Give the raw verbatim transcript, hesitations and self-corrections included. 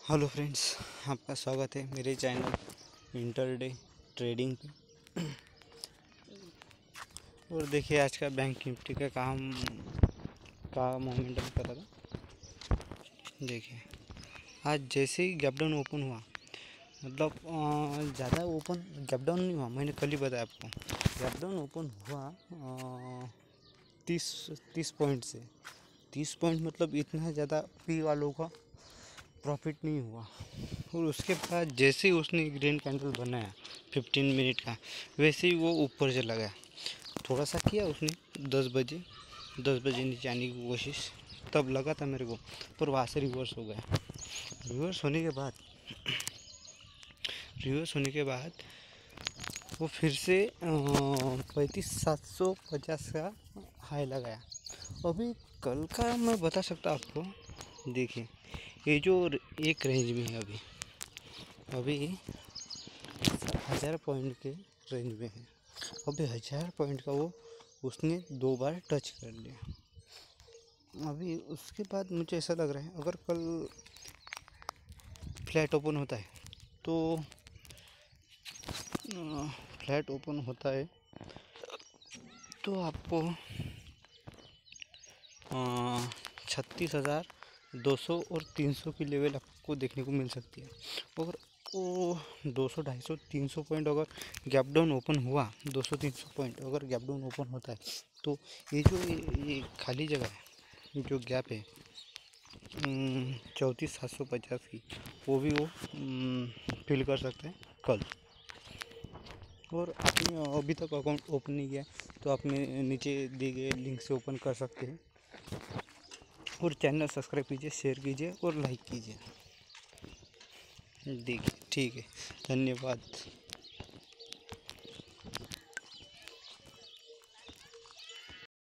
Hello friends, आपका स्वागत है मेरे चैनल इंटरडे ट्रेडिंग पे। और देखिए आज का बैंक निफ्टी का काम का मोमेंटम पता था। देखिए आज जैसे ही गैप डाउन ओपन हुआ, मतलब ज़्यादा ओपन गैप डाउन नहीं हुआ, मैंने कल ही बताया आपको। गैप डाउन ओपन हुआ तीस तीस पॉइंट से। तीस पॉइंट मतलब इतना ज़्यादा पी वालों का प्रॉफिट नहीं हुआ। और उसके बाद जैसे ही उसने ग्रीन कैंडल बनाया फिफ्टीन मिनट का, वैसे ही वो ऊपर चला गया। थोड़ा सा किया उसने दस बजे दस बजे नीचे आने की कोशिश, तब लगा था मेरे को, पर वहाँ से रिवर्स हो गया। रिवर्स होने के बाद रिवर्स होने के बाद वो फिर से पैंतीस सात सौ पचास का हाई लगाया। अभी कल का मैं बता सकता आपको। देखिए ये जो एक रेंज में है, अभी अभी हज़ार पॉइंट के रेंज में है। अभी हज़ार पॉइंट का वो उसने दो बार टच कर लिया। अभी उसके बाद मुझे ऐसा लग रहा है, अगर कल फ्लैट ओपन होता है तो फ्लैट ओपन होता है तो आपको छत्तीस हज़ार दो सौ और तीन सौ की लेवल आपको देखने को मिल सकती है। और वो दो सौ ढाई सौ तीन सौ पॉइंट अगर गैप डाउन ओपन हुआ, दो सौ तीन सौ पॉइंट अगर गैप डाउन ओपन होता है तो ये जो ये खाली जगह है, जो गैप है चौंतीस सात सौ पचास की, वो भी वो फिल कर सकते हैं कल। और आपने अभी तक अकाउंट ओपन नहीं किया तो आपने नीचे दिए गए लिंक से ओपन कर सकते हैं। और चैनल सब्सक्राइब कीजिए, शेयर कीजिए और लाइक कीजिए। देखिए ठीक है, धन्यवाद।